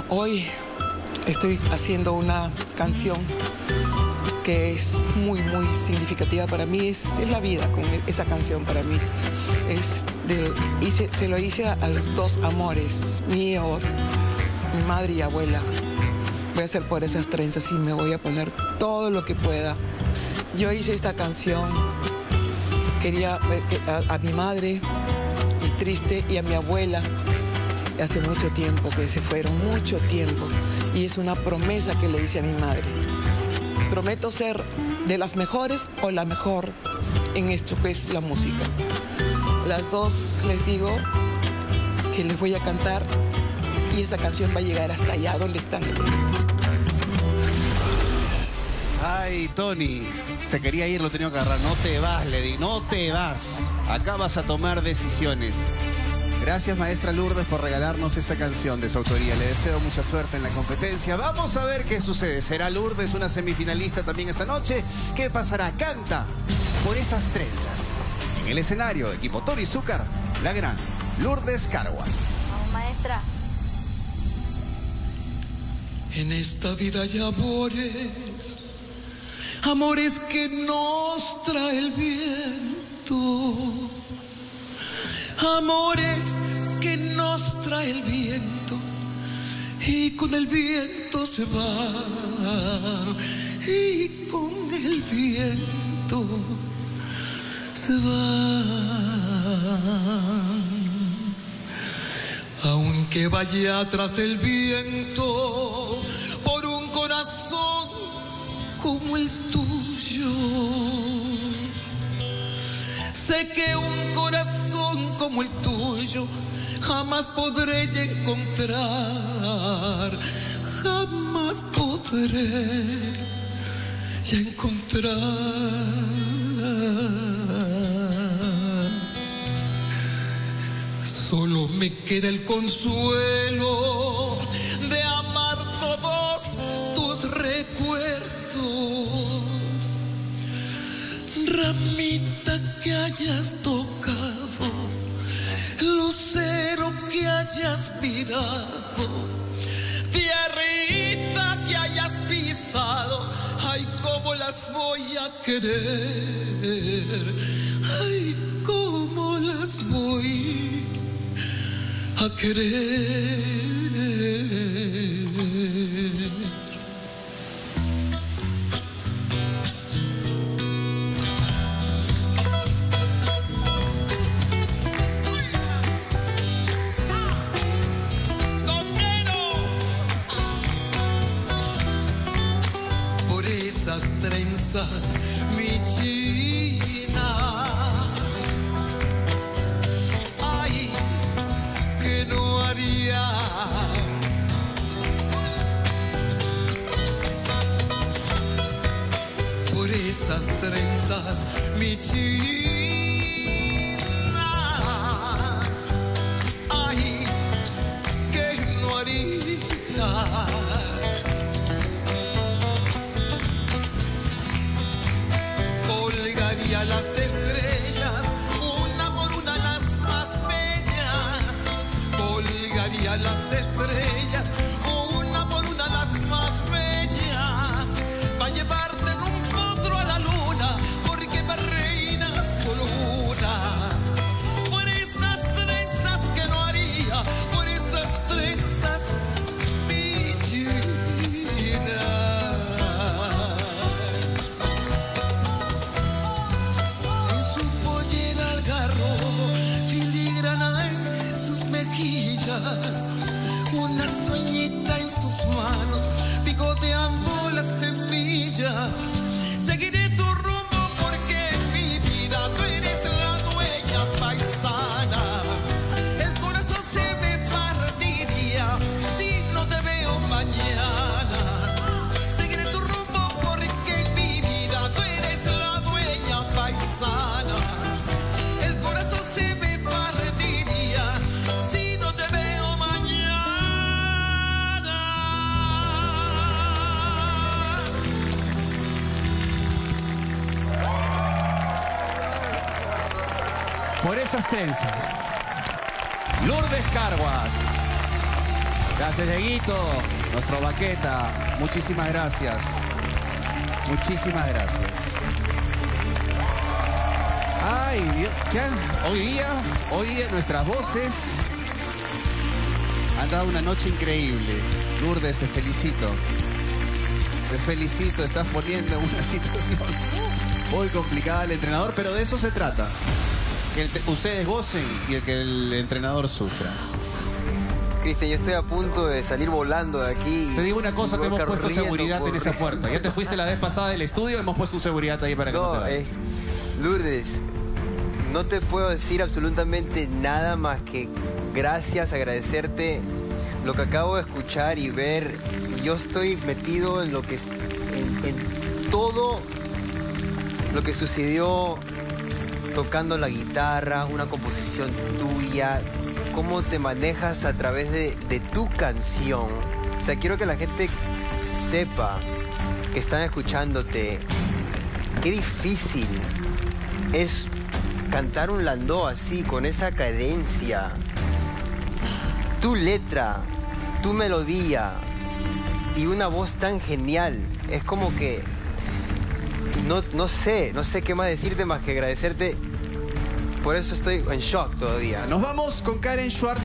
Hoy estoy haciendo una canción que es muy, muy significativa para mí. Es la vida con esa canción para mí. Se lo hice a los dos amores míos, mi madre y abuela. Voy a hacer por esas trenzas y me voy a poner todo lo que pueda. Yo hice esta canción, quería a mi madre, y triste, y a mi abuela. Hace mucho tiempo que se fueron, mucho tiempo. Y es una promesa que le hice a mi madre. Prometo ser de las mejores o la mejor en esto que es la música. Las dos les digo que les voy a cantar y esa canción va a llegar hasta allá donde están ellas. Ay, Tony, se quería ir, lo tenía que agarrar. No te vas, le di, no te vas. Acá vas a tomar decisiones. Gracias, maestra Lourdes, por regalarnos esa canción de su autoría. Le deseo mucha suerte en la competencia. Vamos a ver qué sucede. ¿Será Lourdes una semifinalista también esta noche? ¿Qué pasará? Canta por esas trenzas. En el escenario, equipo Tony Zúcar, la gran Lourdes Carguas. Vamos, maestra. En esta vida hay amores, amores que nos trae el viento. Amores que nos trae el viento y con el viento se va, y con el viento se va. Aunque vaya tras el viento por un corazón como el tuyo, sé que un corazón como el tuyo jamás podré encontrar, jamás podré encontrar. Solo me queda el consuelo de amar todos tus recuerdos. Ramita que hayas tocado, lucero que hayas mirado, tierrita que hayas pisado, ay, cómo las voy a querer, ay, cómo las voy a querer. Trenzas, mi china, ay, que no haría por esas trenzas, mi china, ay, que no haría. A las estrellas, una por una las más bellas, colgaría las estrellas, una por una las más bellas, va a llevarte en un potro a la luna, porque va reina solo una, por esas trenzas que no haría, por esas trenzas, mi china. Una soñita en sus manos, picoteando la semilla. Seguiré tu rumbo porque mi vida tú eres la dueña paisana. El corazón se me partiría si no te veo mañana. Seguiré tu rumbo porque mi vida tú eres la dueña paisana. El corazón se me partiría si no te veo mañana. Por esas trenzas, Lourdes Carguas. Gracias, Dieguito, nuestro baqueta. Muchísimas gracias. Muchísimas gracias. Ay, Dios, ¿qué? Hoy día nuestras voces han dado una noche increíble. Lourdes, te felicito. Te felicito, estás poniendo en una situación muy complicada al entrenador, pero de eso se trata. Que ustedes gocen y que el entrenador sufra. Cristian, yo estoy a punto de salir volando de aquí. Te digo una cosa, te hemos puesto seguridad en esa puerta. Ya te fuiste la vez pasada del estudio, hemos puesto seguridad ahí para que no te vayas. Lourdes, no te puedo decir absolutamente nada más que gracias, agradecerte lo que acabo de escuchar y ver. Yo estoy metido en lo que en todo lo que sucedió tocando la guitarra, una composición tuya, cómo te manejas a través de tu canción. O sea, quiero que la gente sepa que están escuchándote qué difícil es cantar un landó así, con esa cadencia. Tu letra, tu melodía y una voz tan genial. Es como que no sé qué más decirte más que agradecerte. Por eso estoy en shock todavía. Nos vamos con Karen Schwartz.